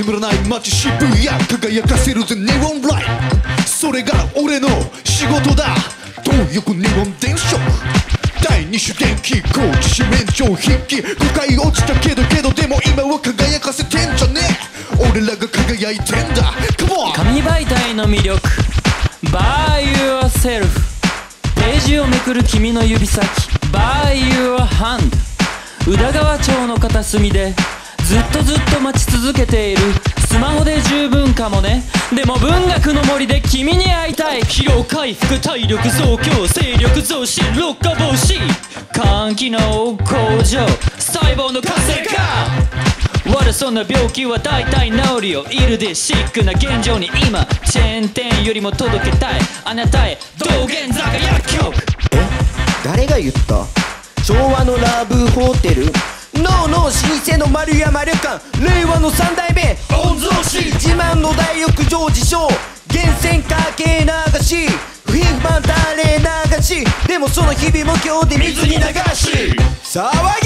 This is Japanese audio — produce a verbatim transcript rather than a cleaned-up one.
眠らない街渋谷輝かせるぜネオンライト、それが俺の仕事だ。東横ネオン電飾第二種電気工事四面城筆記誤解落ちたけどけどでも今は輝かせてんじゃねえ、俺らが輝いてんだ。 紙媒体の魅力 By yourself、 ページをめくる君の指先 By your hand、 宇田川町の片隅でずっとずっと待ち続けている、スマホで十分かもね。でも文学の森で君に会いたい。疲労回復、体力増強、勢力増進、老化防止、肝機能向上、細胞の活性化、悪そうな病気は大体治るよ。イルでシックな現状に今チェーン店よりも届けたいあなたへ道玄坂薬局。 え、誰が言った？昭和のラブホテル、ノーノー老舗の丸山旅館、令和の三代目御曹司、自慢の大浴場自称、源泉かけ流し、フィンマンタレ流し、でもその日々も今日で水に流し、騒ぎ